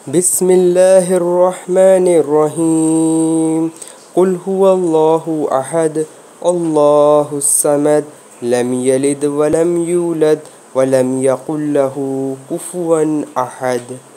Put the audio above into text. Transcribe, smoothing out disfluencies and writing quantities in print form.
बिस्मिल्लाहिर्रहमानिर्रहीम। कुल हुवल्लाहु अहद अल्लाहुस्समद लम यलिद वलम यूलद वलम यकुल लहू कुफुवन अहद।